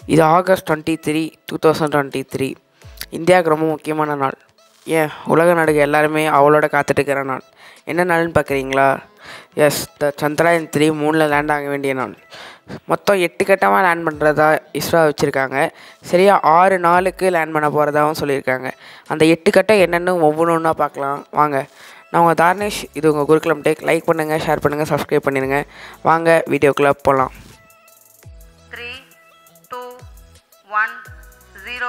இது ஆகஸ்ட் 23, 2023. இந்தியாவுக்கு ரொம்ப முக்கியமான நாள். ஏன் உலக நாடுகள் எல்லாருமே அவளோட காத்துட்ருக்கிற நாள். என்ன நாள்னு பார்க்குறீங்களா? எஸ், சந்திராயன் 3 மூணில் லேண்ட் ஆக வேண்டிய நாள். மொத்தம் 8 கட்டமாக லேண்ட் பண்ணுறதா இஸ்ரோ வச்சுருக்காங்க. சரியாக 6 நாளுக்கு லேண்ட் பண்ண போகிறதாகவும் சொல்லியிருக்காங்க. அந்த 8 கட்டம் என்னென்னு ஒவ்வொன்றா பார்க்கலாம் வாங்க. நான் உங்கள் தார்னேஷ். இது உங்கள் குருகுலம் டெக். லைக் பண்ணுங்கள், ஷேர் பண்ணுங்கள், சப்ஸ்கிரைப் பண்ணிடுங்க. வாங்க வீடியோக்குள்ளே போகலாம். 3, 2, 1, 0.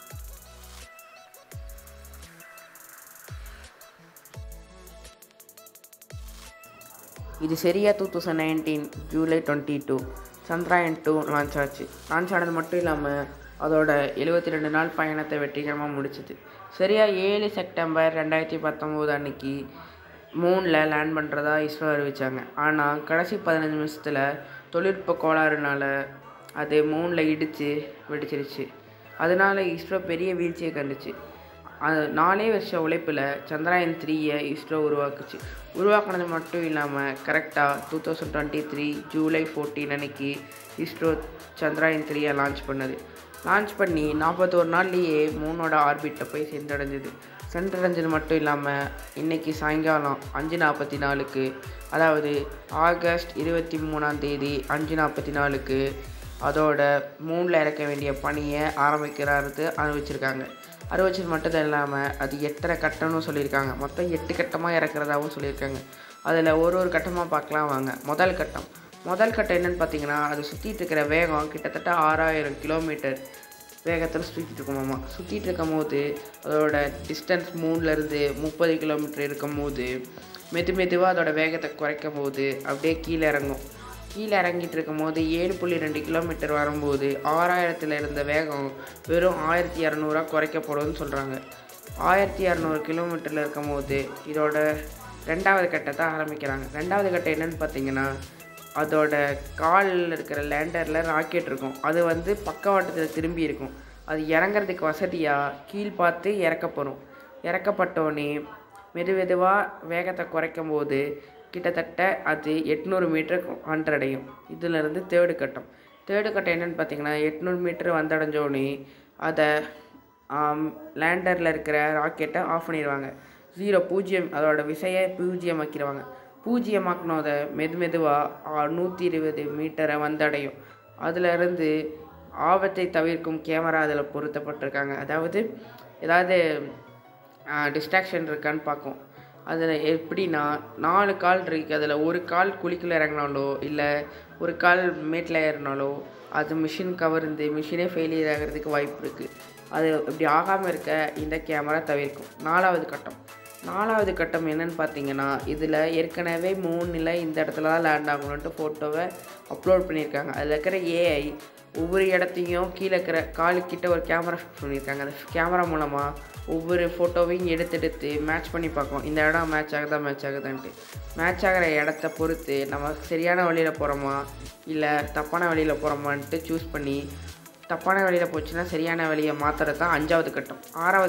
இது சரியாக 2019 ஜூலை 22 சந்திராயன் 2 லான்ச் ஆச்சு. லான்ச் ஆனது மட்டும் இல்லாமல் அதோட 72 நாள் பயணத்தை வெற்றிகரமாக முடிச்சிது. சரியாக 7 செப்டம்பர் 2019 அன்னைக்கு மூணில் லேண்ட் பண்ணுறதா இஸ்ரோ அறிவித்தாங்க. ஆனால் கடைசி 15 நிமிஷத்தில் தொழில்நுட்ப கோளாறுனால அது மூணில் இடித்து வெடிச்சிருச்சு. அதனால் இஸ்ரோ பெரிய வீழ்ச்சியை கண்டுச்சு. அது 4 வருஷ உழைப்பில் சந்திராயன் 3 இஸ்ரோ உருவாக்குனது மட்டும் இல்லாமல் கரெக்டாக 2023 ஜூலை 14 அன்னைக்கு இஸ்ரோ சந்திராயன் 3 லான்ச் பண்ணுது. லான்ச் பண்ணி 41 நாள்லேயே மூணோட ஆர்பிட்டில் போய் சென்றடைஞ்சது மட்டும் இல்லாமல் இன்றைக்கி சாயங்காலம் 5:44 அதாவது ஆகஸ்ட் 23 5:44 அதோட மூணில் இறக்க வேண்டிய பணியை அறிவிச்சது மட்டும் இல்லாமல் அது எத்தனை கட்டம்னு சொல்லியிருக்காங்க. மொத்தம் 8 கட்டமாக இறக்குறதாகவும் சொல்லியிருக்காங்க. அதில் ஒரு கட்டமாக பார்க்கலாம் வாங்க. முதல் கட்டம் என்னென்னு பார்த்தீங்கன்னா, அது சுற்றிட்டு இருக்கிற வேகம் கிட்டத்தட்ட 6000 கிலோமீட்டர் வேகத்தில் சுற்றிட்டு இருக்கும் போது அதோட டிஸ்டன்ஸ் 3லேருந்து 30 கிலோமீட்டர் இருக்கும் போது மெதுவாக அதோட வேகத்தை குறைக்கும் போது அப்படியே கீழே இறங்கிட்டு இருக்கும் போது 7.2 கிலோமீட்டர் வரும்போது 6000 இருந்த வேகம் வெறும் 1200 குறைக்கப்படும்னு சொல்கிறாங்க. 1200 கிலோமீட்டரில் இருக்கும் போது இதோட 2வது கட்டத்தை ஆரம்பிக்கிறாங்க. 2வது கட்டம் என்னென்னு பார்த்தீங்கன்னா, அதோட காலில் இருக்கிற லேண்டரில் ராக்கெட் இருக்கும். அது பக்கவாட்டத்தில் திரும்பி இருக்கும். அது இறங்கிறதுக்கு வசதியாக கீழ் பார்த்து இறக்கப்பட்டோன்னே மெதுவாக வேகத்தை குறைக்கும் போது கிட்டத்தட்ட அது 800 மீட்டர் வந்தடையும். இதிலிருந்து தேர்டு கட்டம் என்னென்னு பார்த்தீங்கன்னா, 800 மீட்டர் வந்தடைஞ்சோடனே அதை லேண்டரில் இருக்கிற ராக்கெட்டை ஆஃப் பண்ணிடுவாங்க. 0 அதோட விசையை 0 ஆக்கிடுவாங்க. 0 ஆக்கினதை மெதுவாக 120 மீட்டரை வந்தடையும். அதிலிருந்து ஆபத்தை தவிர்க்கும் கேமரா அதில் பொருத்தப்பட்டிருக்காங்க. அதாவது ஏதாவது டிஸ்ட்ராக்ஷன் இருக்கான்னு பார்க்கும். அதில் எப்படின்னா 4 கால் இருக்குது. அதில் ஒரு கால் குழிக்குள்ளே இறங்கினாலோ இல்லை ஒரு கால் மேட்டில் ஏறினாலோ அது மிஷின் கவர்ந்து மிஷினே ஃபெயிலியர் ஆகிறதுக்கு வாய்ப்பு இருக்குது. அது இப்படி ஆகாமல் இருக்க இந்த கேமரா தவிர்க்கும். 4வது கட்டம் என்னென்னு பார்த்தீங்கன்னா, இதில் ஏற்கனவே 3 இந்த இடத்துல தான் லேண்ட் ஆகணுன்ட்டு ஃபோட்டோவை அப்லோட் பண்ணியிருக்காங்க. அதில் இருக்கிற ஏஐ ஒவ்வொரு இடத்தையும் கீழே இருக்கிற காலுக்கிட்ட ஒரு கேமரா ஃபிக்ஸ் பண்ணியிருக்காங்க. அந்த கேமரா மூலமாக ஒவ்வொரு ஃபோட்டோவையும் எடுத்து மேட்ச் பண்ணி பார்க்கும். இந்த இடம் மேட்ச் ஆகுதான்ட்டு. மேட்ச் ஆகிற இடத்த பொறுத்து நம்ம சரியான வழியில் போகிறோமா இல்லை தப்பான வழியில் போகிறோமான்ட்டு சூஸ் பண்ணி தப்பான வழியில் போச்சுன்னா சரியான வழியை மாற்றுறது தான் 5வது கட்டம்.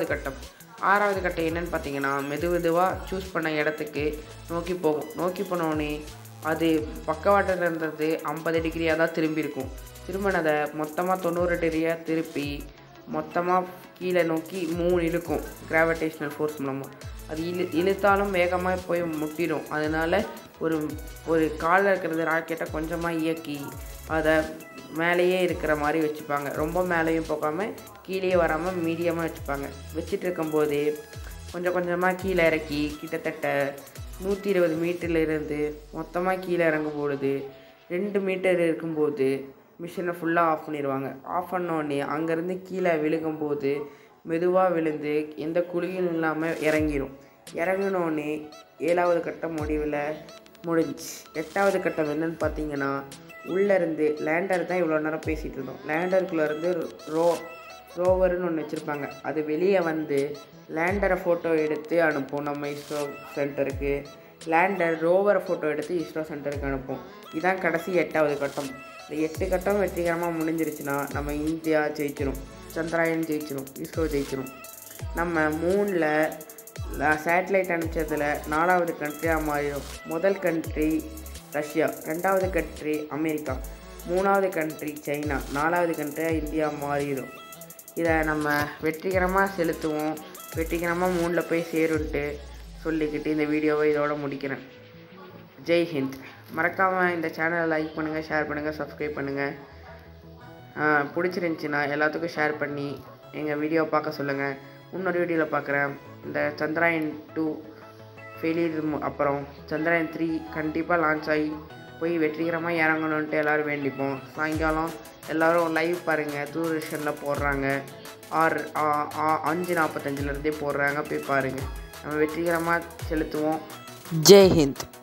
6வது கட்டம் என்னென்னு பார்த்தீங்கன்னா, மெதுவாக சூஸ் பண்ண இடத்துக்கு நோக்கி போனோடனே அது பக்கவாட்டில் இருந்தது 50 டிகிரியாக தான் திரும்பினதை மொத்தமாக 90 டிகிரியாக திருப்பி மொத்தமாக கீழே நோக்கி 3 இழுக்கும் கிராவிடேஷ்னல் ஃபோர்ஸ் மூலமாக. அது இழுத்தாலும் வேகமாக போய் முட்டிடும். அதனால் ஒரு காலில் இருக்கிறது ராக்கெட்டை கொஞ்சமாக இயக்கி அதை மேலேயே இருக்கிற மாதிரி வச்சுப்பாங்க. ரொம்ப மேலேயும் போகாமல் கீழே வராமல் மீடியமாக வச்சுட்டு இருக்கும்போது கொஞ்சமாக கீழே இறக்கி கிட்டத்தட்ட 120 மீட்டர்லேருந்து மொத்தமாக கீழே இறங்கும் பொழுது 2 மீட்டர் இருக்கும்போது மிஷினை ஃபுல்லாக ஆஃப் பண்ணிடுவாங்க. ஆஃப் பண்ணோடனே அங்கேருந்து கீழே விழுகும்போது மெதுவாக விழுந்து எந்த குழியும் இல்லாமல் இறங்கினோடனே 7வது கட்டம் முடிஞ்சு. 8வது கட்டம் என்னென்னு பார்த்தீங்கன்னா, உள்ளேருந்து லேண்டர் தான் இவ்வளோ நேரம் பேசிகிட்டு இருந்தோம். லேண்டருக்குள்ளேருந்து ரோவர்னு ஒன்று வச்சுருப்பாங்க. அது வெளியே லேண்டரை ஃபோட்டோ எடுத்து அனுப்பும் நம்ம இஸ்ரோ சென்டருக்கு. லேண்டர் ரோவரை ஃபோட்டோ எடுத்து இஸ்ரோ சென்டருக்கு அனுப்பும். இதுதான் கடைசி 8வது கட்டம். இந்த 8 கட்டம் வெற்றிகரமாக முடிஞ்சிருச்சுன்னா நம்ம இந்தியா ஜெயிச்சிடும், சந்திராயன் ஜெயிச்சிடும், இஸ்ரோ ஜெயிச்சிடும். நம்ம மூணில் சேட்டலைட் அனுப்பிச்சதில் 4வது கண்ட்ரியாக மாறிடும். முதல் கண்ட்ரி ரஷ்யா, 2வது கண்ட்ரி அமெரிக்கா, 3வது கண்ட்ரி சைனா, 4வது கண்ட்ரியாக இந்தியா மாறிடும். இதை நம்ம வெற்றிகரமாக செலுத்துவோம், வெற்றிகரமாக மூணில் போய் சேருன்ட்டு சொல்லிக்கிட்டு இந்த வீடியோவை இதோட முடிக்கிறேன். ஜெய் ஹிந்த். மறக்காமல் இந்த சேனலை லைக் பண்ணுங்கள், ஷேர் பண்ணுங்கள், சப்ஸ்கிரைப் பண்ணுங்கள். பிடிச்சிருந்துச்சின்னா எல்லாத்துக்கும் ஷேர் பண்ணி எங்கள் வீடியோ பார்க்க சொல்லுங்கள். இன்னொரு வீடியோவில் பார்க்குறேன். இந்த சந்திராயன் 2 ஃபெயிலியர் அப்புறம் சந்திராயன் 3 கண்டிப்பாக லான்ச் ஆகி போய் வெற்றிகரமாக இறங்கணுன்ட்டு எல்லோரும் வேண்டிப்போம். சாயங்காலம் எல்லோரும் லைவ் பாருங்கள், தூர்தர்ஷனில் போடுறாங்க. 5:45 போடுறாங்க, போய் பாருங்கள். நம்ம வெற்றிகரமாக செலுத்துவோம். ஜெய் ஹிந்த்.